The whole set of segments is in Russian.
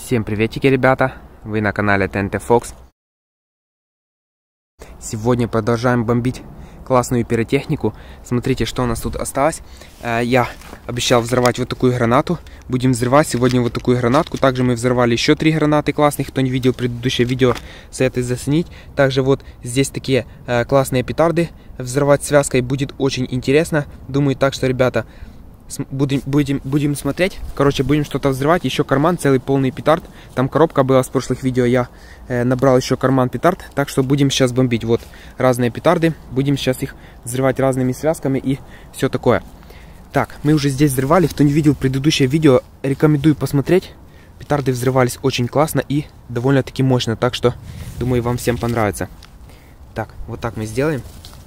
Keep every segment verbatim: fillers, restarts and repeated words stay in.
Всем приветики, ребята! Вы на канале тэ эн тэ Fox. Сегодня продолжаем бомбить классную пиротехнику. Смотрите, что у нас тут осталось. Я обещал взорвать вот такую гранату. Будем взрывать сегодня вот такую гранатку. Также мы взорвали еще три гранаты классных. Кто не видел предыдущее видео, советую заценить. Также вот здесь такие классные петарды. Взорвать связкой будет очень интересно. Думаю, так что, ребята, Будем, будем, будем смотреть. Короче, будем что-то взрывать. Еще карман целый полный петард. Там коробка была с прошлых видео. Я э, набрал еще карман петард. Так что будем сейчас бомбить. Вот разные петарды. Будем сейчас их взрывать разными связками и все такое. Так, мы уже здесь взрывали. Кто не видел предыдущее видео, рекомендую посмотреть. Петарды взрывались очень классно и довольно-таки мощно. Так что, думаю, вам всем понравится. Так, вот так мы сделаем.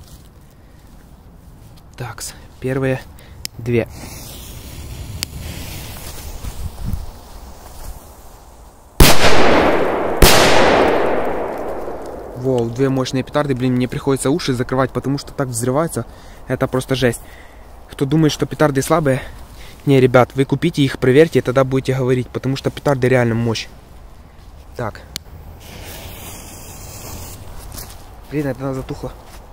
Так, первые две. Воу, две мощные петарды. Блин, мне приходится уши закрывать, потому что так взрывается. Это просто жесть. Кто думает, что петарды слабые, не, ребят, вы купите их, проверьте, и тогда будете говорить, потому что петарды реально мощь. Так. Блин, это она затухла.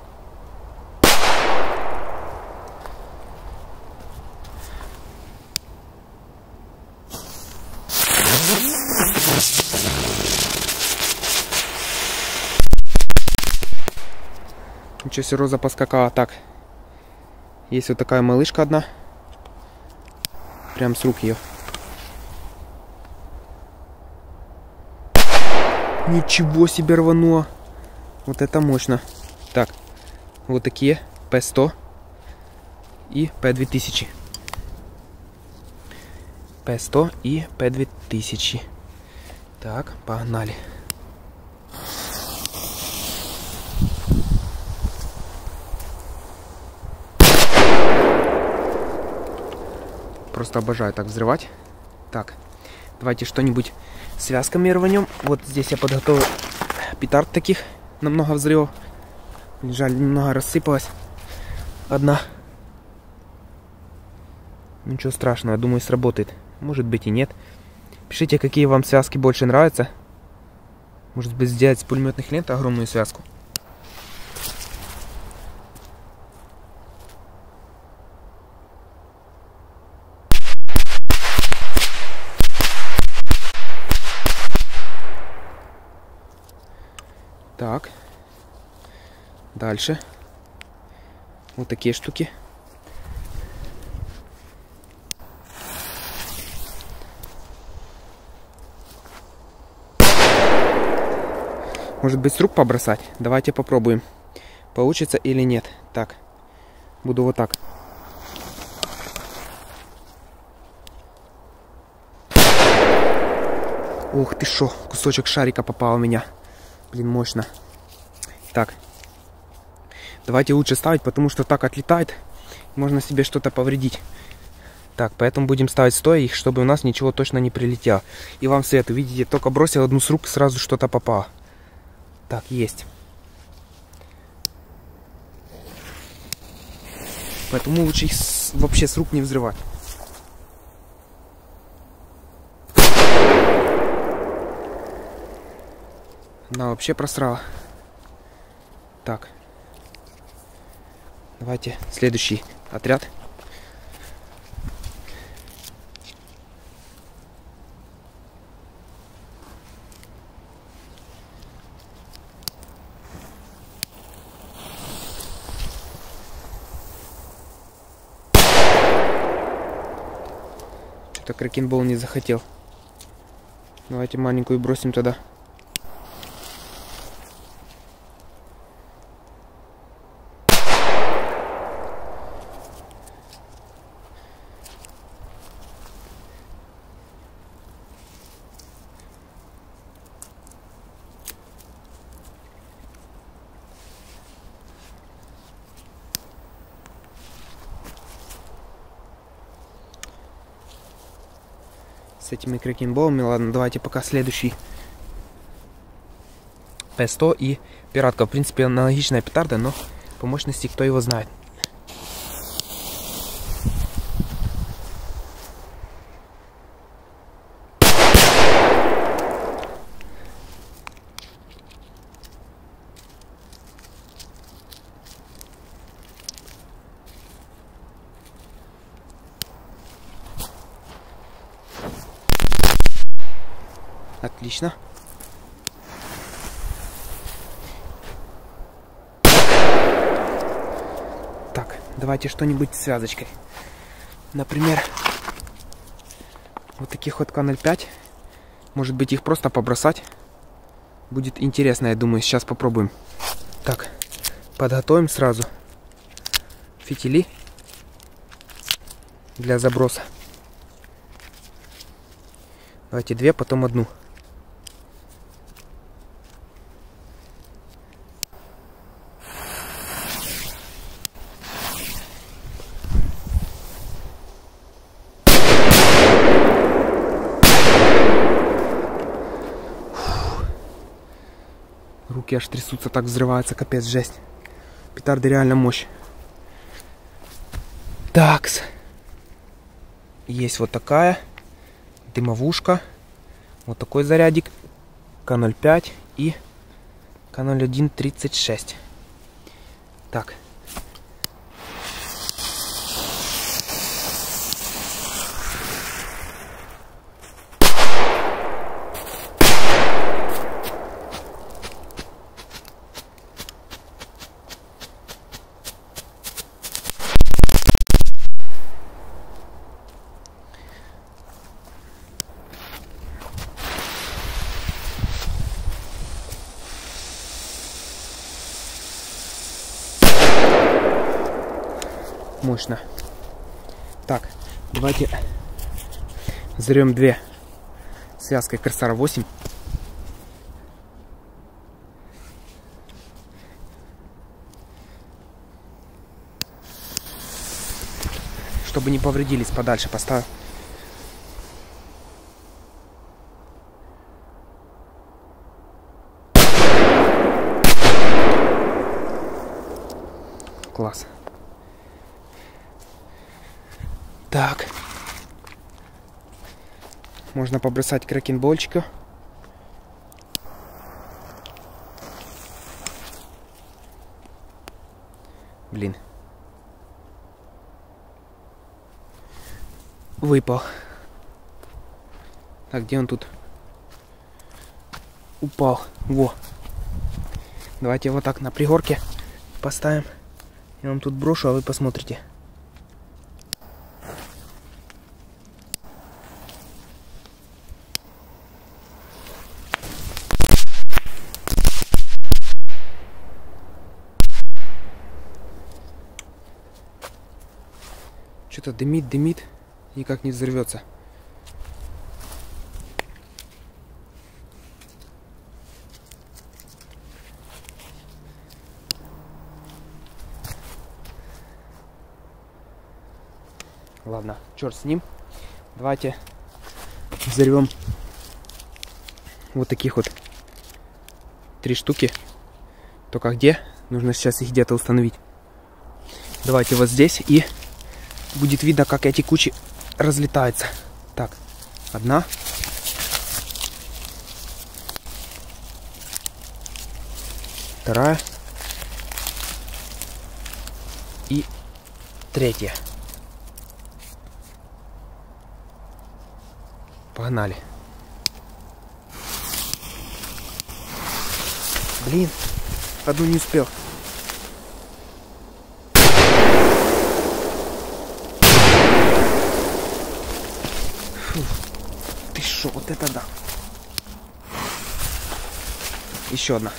Ничего себе, роза поскакала. Так, есть вот такая малышка одна. Прям с рук ее. Ничего себе, рвануло. Вот это мощно. Так, вот такие пэ сто и пэ две тысячи. пэ сто и пэ две тысячи. Так, погнали. Просто обожаю так взрывать. Так, давайте что-нибудь связками рванем. Вот здесь я подготовил петард таких на много взрывов. Жаль, немного рассыпалась одна. Ничего страшного, думаю, сработает. Может быть и нет. Пишите, какие вам связки больше нравятся. Может быть, сделать с пулеметных лент огромную связку. Так, дальше вот такие штуки. Может быть, с рук побросать? Давайте попробуем, получится или нет. Так, буду вот так. Ух ты шо, кусочек шарика попал в меня. Блин, мощно. Так. Давайте лучше ставить, потому что так отлетает. Можно себе что-то повредить. Так, поэтому будем ставить стоя их, чтобы у нас ничего точно не прилетело. И вам советую, видите, только бросил одну с рук, сразу что-то попало. Так, есть. Поэтому лучше их с... вообще с рук не взрывать. Она вообще просрала. Так. Давайте следующий отряд. Что-то кракенбол не захотел. Давайте маленькую бросим туда. С этими кракенболами. Ладно, давайте пока следующий. пэ сто и пиратка. В принципе, аналогичная петарда, но по мощности кто его знает. Отлично. Так, давайте что-нибудь с связочкой. Например, вот таких вот ка ноль пять. Может быть, их просто побросать. Будет интересно, я думаю. Сейчас попробуем. Так, подготовим сразу фитили для заброса. Давайте две, потом одну. Руки аж трясутся, так взрываются, капец, жесть. Петарды реально мощь. Такс. Есть вот такая дымовушка. Вот такой зарядик. ка ноль пять и ка ноль один тридцать шесть. Так. Мощно. Так, давайте взорвем две связкой Корсара восемь. Чтобы не повредились, подальше поставим. Класс. Так. Можно побросать крекенбольчика. Блин. Выпал. Так, где он тут? Упал. Во. Давайте вот так на пригорке поставим. Я вам тут брошу, а вы посмотрите. Что-то дымит, дымит, никак не взорвется. Ладно, черт с ним. Давайте взорвем вот таких вот три штуки. Только где? Нужно сейчас их где-то установить. Давайте вот здесь, и будет видно, как эти кучи разлетаются. Так, одна. Вторая. И третья. Погнали. Блин, одну не успел. Фу. Ты шо, вот это да. Еще одна.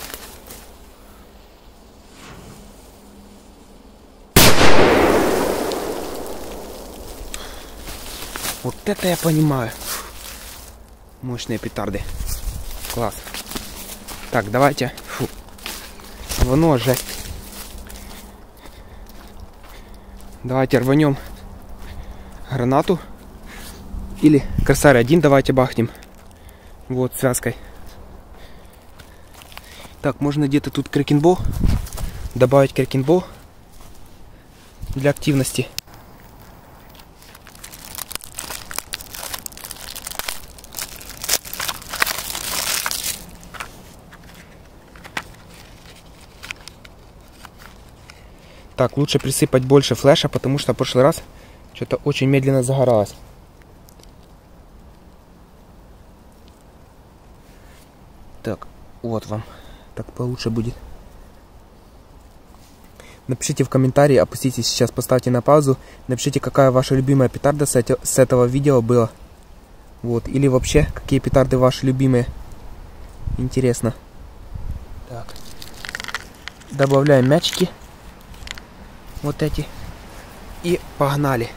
Вот это я понимаю. Мощные петарды. Класс. Так, давайте. Фу. Рвануло, жесть. Давайте рванем гранату. Или Корсар один давайте бахнем. Вот, связкой. Так, можно где-то тут крекенбол. Добавить крекенбол для активности. Так, лучше присыпать больше флеша, потому что в прошлый раз что-то очень медленно загоралось. Так, вот вам. Так получше будет. Напишите в комментарии, опуститесь сейчас, поставьте на паузу. Напишите, какая ваша любимая петарда с, эти, с этого видео была. Вот. Или вообще, какие петарды ваши любимые. Интересно. Так. Добавляем мячики. Вот эти. И погнали.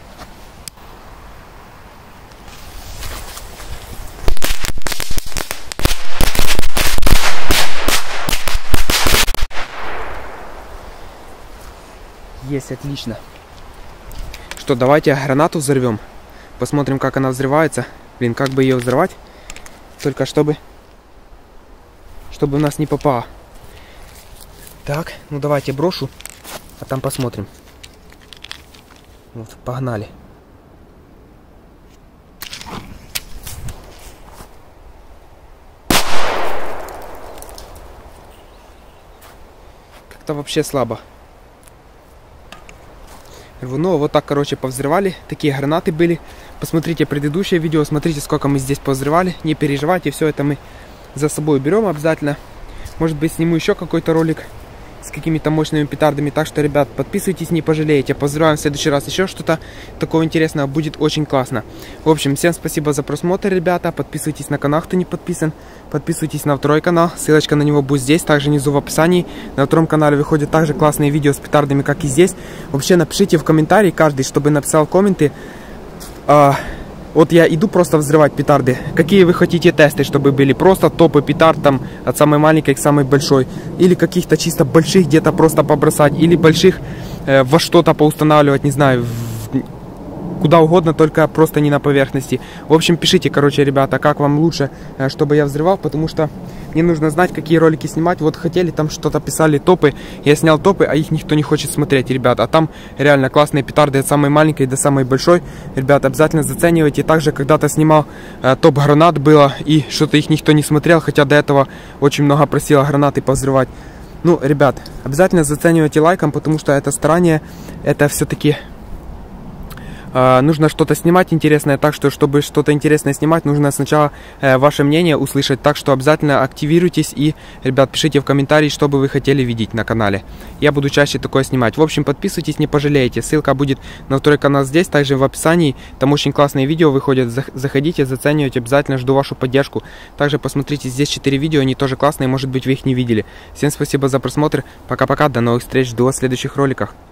Есть, отлично. Что, давайте гранату взорвем. Посмотрим, как она взрывается. Блин, как бы ее взорвать. Только чтобы... Чтобы у нас не попало. Так, ну давайте брошу. А там посмотрим. Вот, погнали. Как-то вообще слабо. Ну, вот так, короче, повзрывали. Такие гранаты были. Посмотрите предыдущее видео. Смотрите, сколько мы здесь повзрывали. Не переживайте, все это мы за собой берем обязательно. Может быть, сниму еще какой-то ролик с какими-то мощными петардами. Так что, ребят, подписывайтесь, не пожалеете. Повзрываем в следующий раз еще что-то такого интересного. Будет очень классно. В общем, всем спасибо за просмотр, ребята. Подписывайтесь на канал, кто не подписан. Подписывайтесь на второй канал. Ссылочка на него будет здесь, также внизу в описании. На втором канале выходят также классные видео с петардами, как и здесь. Вообще, напишите в комментарии каждый, чтобы написал комменты. А, вот я иду просто взрывать петарды. Какие вы хотите тесты, чтобы были просто топы петард, там, от самой маленькой к самой большой. Или каких-то чисто больших где-то просто побросать. Или больших э, во что-то поустанавливать, не знаю, в, куда угодно, только просто не на поверхности. В общем, пишите, короче, ребята, как вам лучше, э, чтобы я взрывал, потому что мне нужно знать, какие ролики снимать. Вот хотели, там что-то писали, топы. Я снял топы, а их никто не хочет смотреть, ребят. А там реально классные петарды от самой маленькой до самой большой. Ребят, обязательно заценивайте. Также когда-то снимал э, топ гранат было, и что-то их никто не смотрел, хотя до этого очень много просило гранаты повзрывать. Ну, ребят, обязательно заценивайте лайком, потому что это старание, это все-таки... Uh, нужно что-то снимать интересное, так что, чтобы что-то интересное снимать, нужно сначала uh, ваше мнение услышать, так что обязательно активируйтесь и, ребят, пишите в комментарии, что бы вы хотели видеть на канале. Я буду чаще такое снимать. В общем, подписывайтесь, не пожалеете. Ссылка будет на второй канал здесь, также в описании. Там очень классные видео выходят. Заходите, заценивайте, обязательно жду вашу поддержку. Также посмотрите, здесь четыре видео, они тоже классные, может быть, вы их не видели. Всем спасибо за просмотр. Пока-пока, до новых встреч, жду вас в следующих роликах.